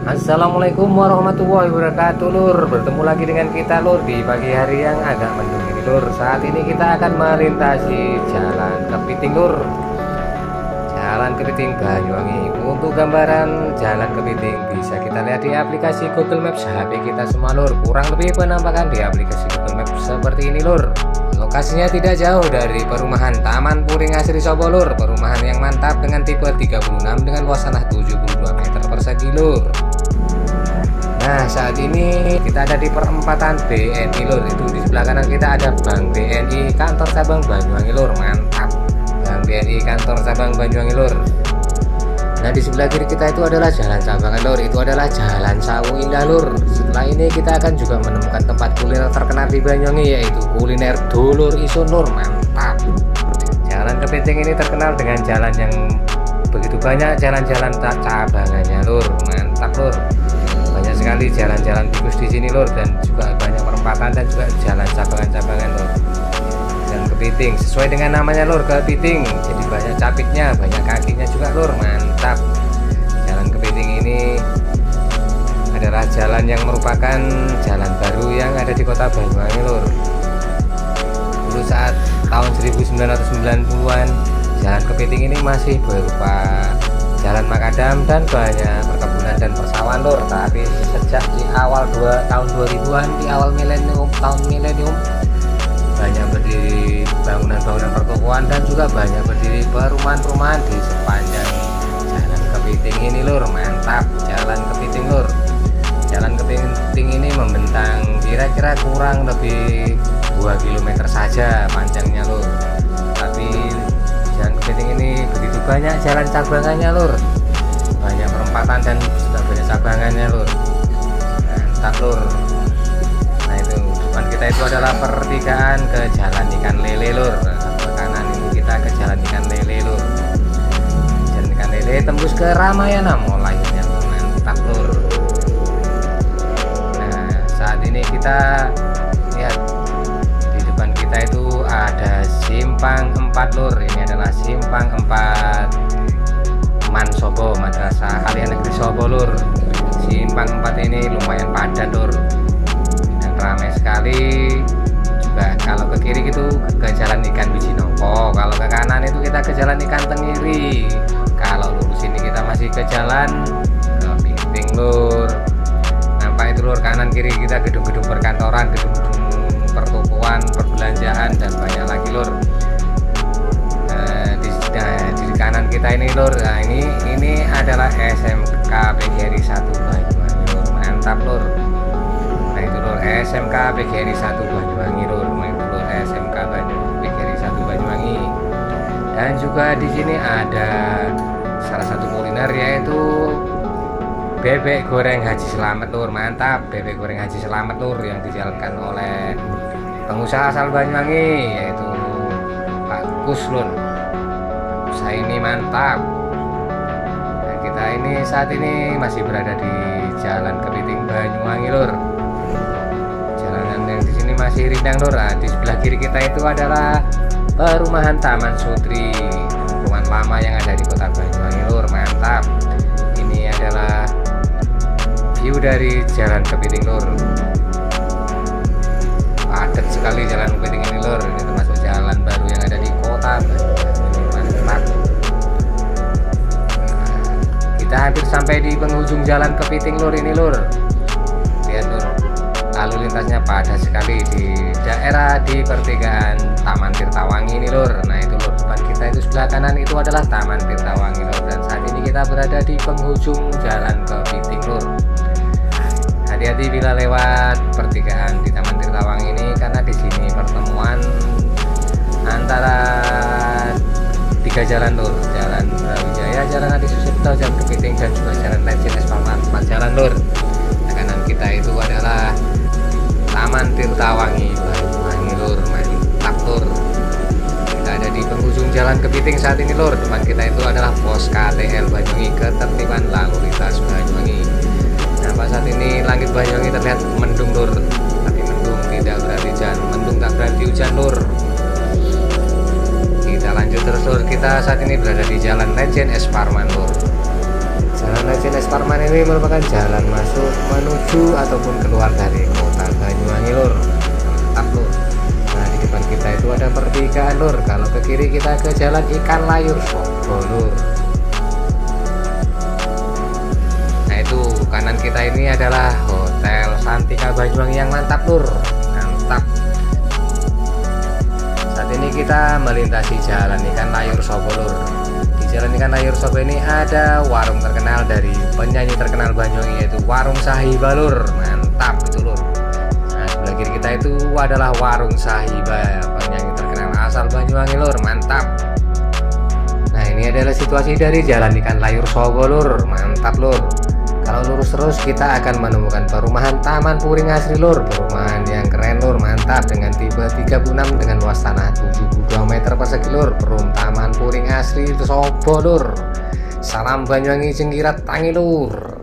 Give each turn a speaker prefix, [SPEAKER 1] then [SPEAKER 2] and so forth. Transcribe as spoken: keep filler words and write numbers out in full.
[SPEAKER 1] Assalamualaikum warahmatullahi wabarakatuh lur. Bertemu lagi dengan kita lur di pagi hari yang agak mendung ini lur. Saat ini kita akan melintasi jalan Kepiting lur. Jalan Kepiting Banyuwangi. Untuk gambaran jalan Kepiting bisa kita lihat di aplikasi Google Maps H P kita semua lur. Kurang lebih penampakan di aplikasi Google Maps seperti ini lur. Lokasinya tidak jauh dari perumahan Taman Puring Asri Sobo lur. Perumahan yang mantap dengan tipe tiga puluh enam dengan luas tanah tujuh puluh dua meter persegi lur. Nah, saat ini kita ada di perempatan B N I lur. Itu di sebelah kanan kita ada Bank B N I kantor cabang Banyuwangi lur. Mantap. Bank B N I kantor cabang Banyuwangi lur. Nah, di sebelah kiri kita itu adalah jalan cabangan lur. Itu adalah Jalan Sawu Indah lur. Setelah ini kita akan juga menemukan tempat kuliner terkenal di Banyuwangi, yaitu kuliner Dulur Isun lur. Mantap. Jalan Kepiting ini terkenal dengan jalan yang begitu banyak jalan-jalan cabangannya lur. Mantap lur. Banyak sekali jalan-jalan tikus di sini lur, dan juga banyak perempatan dan juga jalan cabangan-cabangan lur. Dan Kepiting sesuai dengan namanya lur, Kepiting. Jadi banyak capitnya, banyak kakinya juga lur. Mantap. Jalan Kepiting ini adalah jalan yang merupakan jalan baru yang ada di kota Banyuwangi lur. Dulu saat tahun seribu sembilan ratus sembilan puluhan jalan Kepiting ini masih berupa jalan makadam dan banyak perkebunan dan persawahan lur. Tapi sejak di awal dua, tahun dua ribuan, di awal milenium, tahun milenium, banyak berdiri bangunan-bangunan pertokoan dan juga banyak berdiri perumahan-perumahan di sepanjang jalan Kepiting ini lur. Mantap. Jalan Kepiting lur. Jalan Kepiting ini membentang kira-kira kurang lebih dua kilometer saja panjangnya lur. Tapi jalan Kepiting ini begitu banyak jalan cabangannya lur. Banyak perempatan dan juga banyak cabangannya lur. Mantap lur. Nah, itu depan kita itu adalah pertigaan ke Jalan Ikan Lele lur. Nah, ke kanan itu kita ke Jalan Ikan Lele lur. Jalan Ikan Lele tembus ke Ramayana Mall lainnya lur. Mantap lur. Nah, saat ini kita lihat di depan kita itu ada Simpang empat lur. Ini adalah Simpang empat Man Sobo, Madrasah Alia Negeri Sobo lur. Simpang empat ini lumayan padat lur dan ramai sekali. Juga kalau ke kiri itu ke Jalan Ikan Wijinongko, kalau ke kanan itu kita ke Jalan Ikan Tenggiri. Kalau lurus ini kita masih ke Jalan Kepiting lur. Nampak itu lur, kanan kiri kita gedung-gedung perkantoran, gedung-gedung pertokoan, perbelanjaan dan banyak lagi lur. Nah, di, nah, di kanan kita ini lur, nah ini ini adalah S M K P G R I satu Banyuwangi lur. Mantap lur. Nah, itu lur S M K P G R I satu Banyuwangi lur. Nah, itu lur S M K P G R I satu Banyuwangi. Dan juga di sini ada salah satu kuliner, yaitu bebek goreng Haji Slamet lur. Mantap. Bebek goreng Haji Slamet lur yang dijalankan oleh pengusaha asal Banyuwangi, yaitu Pak Kus lur. Usaha ini mantap. Nah, kita ini saat ini masih berada di Jalan Kepiting Banyuwangi lur. Jalanan yang di sini masih rindang lur. Nah, di sebelah kiri kita itu adalah perumahan Taman Sutri, perumahan lama yang ada di kota Banyuwangi lur. Mantap. Ini adalah view dari Jalan Kepiting lur. Padat sekali Jalan Kepiting ini lur. Ini termasuk jalan baru yang ada di kota Banyuwangi. Mantap. Nah, kita hampir sampai di penghujung Jalan Kepiting lur ini lur. Lihat lur, lalu lintasnya padat sekali di daerah di pertigaan Taman Tirtawangi ini lur. Nah, itu lur, depan kita itu sebelah kanan itu adalah Taman Tirtawangi lur. Dan saat ini kita berada di penghujung Jalan Kepiting lur. Hati-hati bila lewat pertigaan di Taman Tirtawangi ini, karena di sini pertemuan antara tiga jalan lur. Jalan Brawijaya, Jalan Adi Sucipto, Jalan Kepiting, dan juga Jalan Legend Esparman. Empat jalan lur. Di kanan kita itu adalah Taman Tirtawangi Banyuwangi lur. Mantap lur. Kita ada di penghujung Jalan Kepiting saat ini lur. Depan kita itu adalah pos K T L Banyuwangi, Ketertiban Lalu Lintas Banyuwangi. Nah, saat ini langit Banyuwangi terlihat mendung lur. Tapi mendung tidak berarti hujan, mendung tak berarti hujan lur. Kita lanjut terus lur. Kita saat ini berada di Jalan Legend Esparman lur. Jalan Lejen S Parman ini merupakan jalan masuk menuju ataupun keluar dari kota Banyuwangi lur. Mantap lur. Nah di depan kita itu ada pertigaan lur. Kalau ke kiri kita ke jalan Ikan Layur Sogo lur. Nah itu kanan kita ini adalah Hotel Santika Banyuwangi yang mantap lur. Mantap. Saat ini kita melintasi jalan Ikan Layur Sogo lur. Jalan Ikan Layur Sogo ini ada warung terkenal dari penyanyi terkenal Banyuwangi, yaitu Warung Sahiba lur. Mantap itu lur. Nah sebelah kiri kita itu adalah Warung Sahiba, penyanyi terkenal asal Banyuwangi lur. Mantap. Nah ini adalah situasi dari jalan Ikan Layur Sogo lur. Mantap lur. Kalau lurus terus kita akan menemukan perumahan Taman Puring Asri lur. Perumahan yang keren lur, mantap, dengan tipe tiga puluh enam dengan luas tanah tujuh puluh dua meter persegi lur. Perum Taman Puring Asri itu Sobo lur. Salam Banyuwangi Jengkirat Tangi lur.